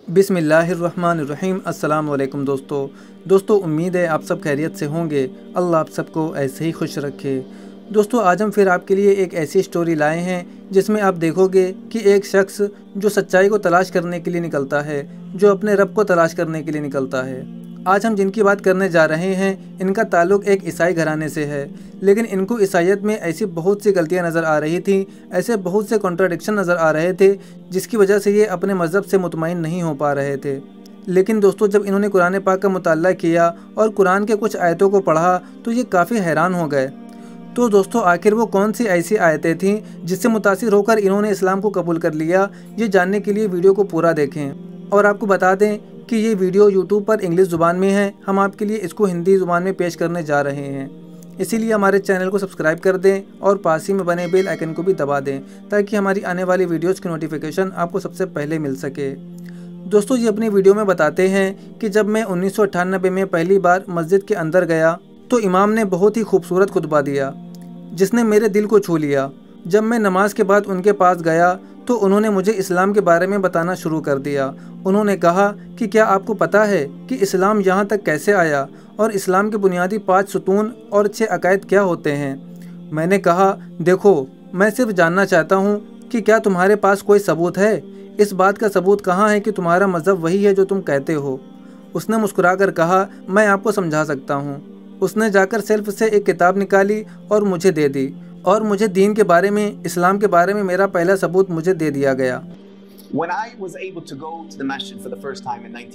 बिस्मिल्लाहिर्रहमानिर्रहीम। अस्सलाम वालेकुम दोस्तों, उम्मीद है आप सब खैरियत से होंगे। अल्लाह आप सबको ऐसे ही खुश रखे। दोस्तों, आज हम फिर आपके लिए एक ऐसी स्टोरी लाए हैं जिसमें आप देखोगे कि एक शख्स जो सच्चाई को तलाश करने के लिए निकलता है, जो अपने रब को तलाश करने के लिए निकलता है। आज हम जिनकी बात करने जा रहे हैं, इनका ताल्लुक़ एक ईसाई घराने से है, लेकिन इनको ईसाईयत में ऐसी बहुत सी गलतियां नज़र आ रही थी, ऐसे बहुत से कॉन्ट्राडिक्शन नज़र आ रहे थे, जिसकी वजह से ये अपने मज़हब से मुतमईन नहीं हो पा रहे थे। लेकिन दोस्तों, जब इन्होंने कुरान पाक का मुताला किया और कुरान के कुछ आयतों को पढ़ा तो ये काफ़ी हैरान हो गए। तो दोस्तों, आखिर वो कौन सी ऐसी आयतें थीं जिससे मुतासिर होकर इन्होंने इस्लाम को कबूल कर लिया, ये जानने के लिए वीडियो को पूरा देखें। और आपको बता दें कि ये वीडियो यूट्यूब पर इंग्लिश ज़ुबान में है, हम आपके लिए इसको हिंदी ज़ुबान में पेश करने जा रहे हैं। इसीलिए हमारे चैनल को सब्सक्राइब कर दें और पास ही में बने बेल आइकन को भी दबा दें, ताकि हमारी आने वाली वीडियोज़ की नोटिफिकेशन आपको सबसे पहले मिल सके। दोस्तों, ये अपनी वीडियो में बताते हैं कि जब मैं 1998 में पहली बार मस्जिद के अंदर गया तो इमाम ने बहुत ही खूबसूरत खुतबा दिया, जिसने मेरे दिल को छू लिया। जब मैं नमाज के बाद उनके पास गया तो उन्होंने मुझे इस्लाम के बारे में बताना शुरू कर दिया। उन्होंने कहा कि क्या आपको पता है कि इस्लाम यहाँ तक कैसे आया और इस्लाम के बुनियादी 5 सुतून और 6 अकायद क्या होते हैं। मैंने कहा, देखो, मैं सिर्फ जानना चाहता हूँ कि क्या तुम्हारे पास कोई सबूत है। इस बात का सबूत कहाँ है कि तुम्हारा मज़हब वही है जो तुम कहते हो। उसने मुस्कुराकर कहा, मैं आपको समझा सकता हूँ। उसने जाकर सेल्फ से एक किताब निकाली और मुझे दे दी, और मुझे दीन के बारे में, इस्लाम के बारे में मेरा पहला सबूत मुझे दे दिया गया। When I was able to go to the masjid for the first time in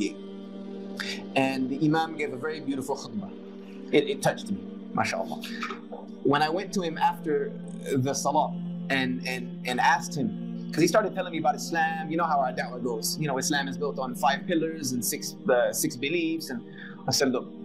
1998, and the imam gave a very beautiful khutbah, it touched me, mashallah. When I went to him after the salah and asked him, because he started telling me about Islam, you know how our da'wah goes. You know, Islam is built on 5 pillars and six beliefs, and I said, look,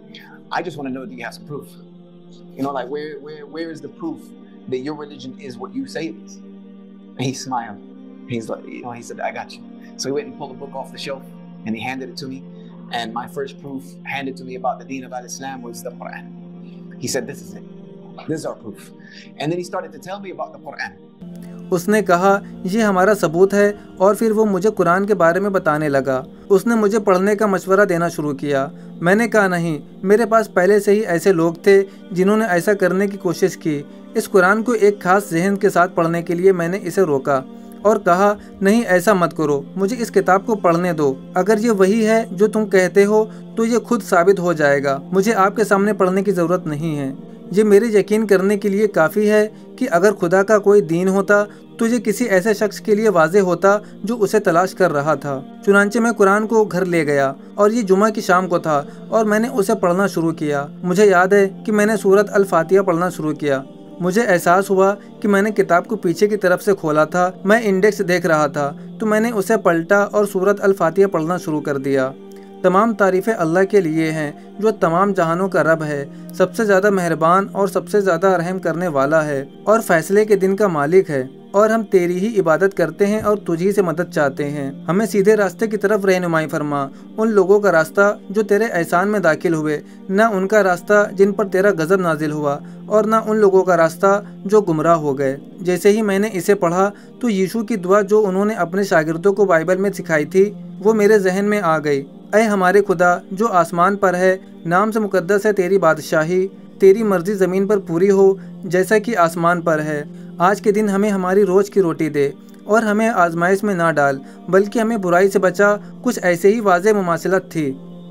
I just want to know, do you have some proof? You know, like where is the proof that your religion is what you say it is? And he smiled. He's like, you know, he said, I got you. So he went and pulled a book off the shelf and he handed it to me. And my first proof handed to me about the deen of Islam was the Quran. He said, this is it. This is our proof. And then he started to tell me about the Quran. उसने कहा, ये हमारा सबूत है, और फिर वो मुझे कुरान के बारे में बताने लगा। उसने मुझे पढ़ने का मशवरा देना शुरू किया। मैंने कहा, नहीं, मेरे पास पहले से ही ऐसे लोग थे जिन्होंने ऐसा करने की कोशिश की। इस कुरान को एक खास जहन के साथ पढ़ने के लिए मैंने इसे रोका और कहा, नहीं, ऐसा मत करो, मुझे इस किताब को पढ़ने दो। अगर ये वही है जो तुम कहते हो तो ये खुद साबित हो जाएगा। मुझे आपके सामने पढ़ने की ज़रूरत नहीं है। ये मेरे यकीन करने के लिए काफ़ी है कि अगर खुदा का कोई दीन होता तो ये किसी ऐसे शख्स के लिए वाज़े होता जो उसे तलाश कर रहा था। चुनांचे मैं कुरान को घर ले गया और ये जुमा की शाम को था और मैंने उसे पढ़ना शुरू किया। मुझे याद है कि मैंने सूरत अल फातिहा पढ़ना शुरू किया। मुझे एहसास हुआ कि मैंने किताब को पीछे की तरफ से खोला था। मैं इंडेक्स देख रहा था तो मैंने उसे पलटा और सूरत अल फातिहा पढ़ना शुरू कर दिया। तमाम तारीफ़ें अल्लाह के लिए हैं जो तमाम जहानों का रब है, सबसे ज़्यादा मेहरबान और सबसे ज़्यादा रहम करने वाला है और फ़ैसले के दिन का मालिक है। और हम तेरी ही इबादत करते हैं और तुझी से मदद चाहते हैं। हमें सीधे रास्ते की तरफ रहनुमाई फरमा। उन लोगों का रास्ता जो तेरे एहसान में दाखिल हुए, न उनका रास्ता जिन पर तेरा गज़ब नाजिल हुआ, और न उन लोगों का रास्ता जो गुमराह हो गए। जैसे ही मैंने इसे पढ़ा तो यीशु की दुआ जो उन्होंने अपने शागिर्दों को बाइबल में सिखाई थी, वो मेरे जहन में आ गई। ऐ हमारे खुदा जो आसमान पर है, नाम से मुकद्दस है तेरी बादशाही, तेरी मर्जी ज़मीन पर पूरी हो जैसा कि आसमान पर है। आज के दिन हमें हमारी रोज़ की रोटी दे, और हमें आजमाइश में ना डाल, बल्कि हमें बुराई से बचा। कुछ ऐसे ही वाज़े मुमासिलत थी।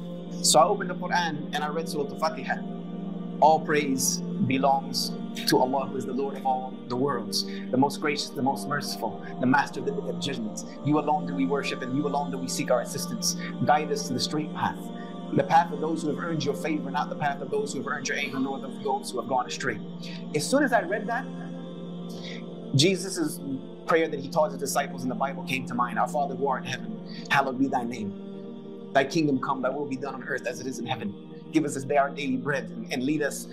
So I opened the Quran and I read Surah Al-Fatiha. All praise belongs to Allah, who is the Lord of all the worlds, the most gracious, the most merciful, the master of the judgments. You alone do we worship, and you alone do we seek our assistance. Guide us to the straight path, the path of those who have earned your favor, not the path of those who have earned your anger, nor of those who have gone astray. As soon as I read that, Jesus' prayer that he taught his disciples in the Bible came to mind. Our Father who art in heaven, hallowed be thy name. Thy kingdom come, thy will be done on earth as it is in heaven. Give us this day our daily bread, and lead us,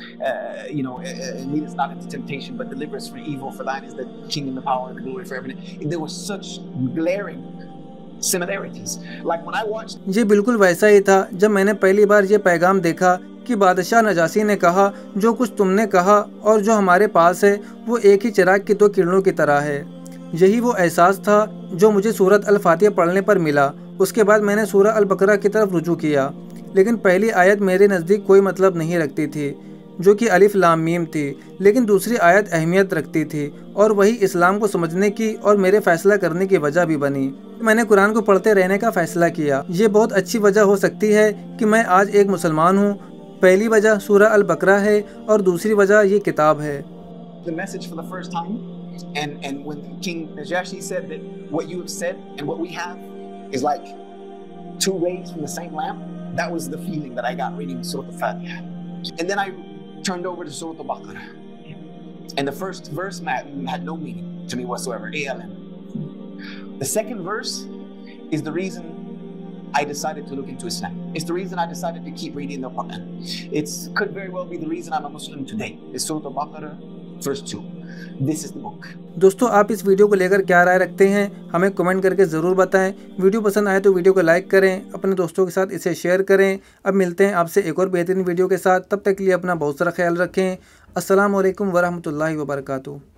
lead us not into temptation, but deliver us from evil. For thine is the kingdom, the power, and the glory forever. And there were such glaring similarities. Like when I watched. ये बिल्कुल वैसा ही था जब मैंने पहली बार ये पैगाम देखा कि बादशाह नजासी ने कहा, जो कुछ तुमने कहा और जो हमारे पास है वो एक ही चिराग की 2 किरणों की तरह है। यही वो एहसास था जो मुझे सूरत अल फातिहा पढ़ने पर मिला उसके बाद मैंने सूरह अल बकरा की तरफ रुजू किया, लेकिन पहली आयत मेरे नज़दीक कोई मतलब नहीं रखती थी, जो कि अलिफ लाम मीम थी, लेकिन दूसरी आयत अहमियत रखती थी और वही इस्लाम को समझने की और मेरे फ़ैसला करने की वजह भी बनी। मैंने कुरान को पढ़ते रहने का फ़ैसला किया। ये बहुत अच्छी वजह हो सकती है कि मैं आज एक मुसलमान हूँ। पहली वजह सूरह अल बकरा है और दूसरी वजह ये किताब है। The message for the first time, and when King Najashi said that what you have said and what we have is like two rays from the same lamp, that was the feeling that I got reading Surah Al-Fatiha. And then I turned over to Surah Al-Baqarah, and the first verse had no meaning to me whatsoever, ALM. The second verse is the reason I decided to look into Islam. It's the reason I decided to keep reading the Quran. It could very well be the reason I'm a Muslim today. It's Surah Al-Baqarah, verse 2. This is the book. दोस्तों, आप इस video को लेकर क्या राय रखते हैं, हमें comment करके ज़रूर बताएं। वीडियो पसंद आए तो वीडियो को लाइक करें, अपने दोस्तों के साथ इसे शेयर करें। अब मिलते हैं आपसे एक और बेहतरीन वीडियो के साथ। तब तक के लिए अपना बहुत सारा ख्याल रखें। अस्सलाम वालेकुम वरहमतुल्लाहि वबरकातुहू।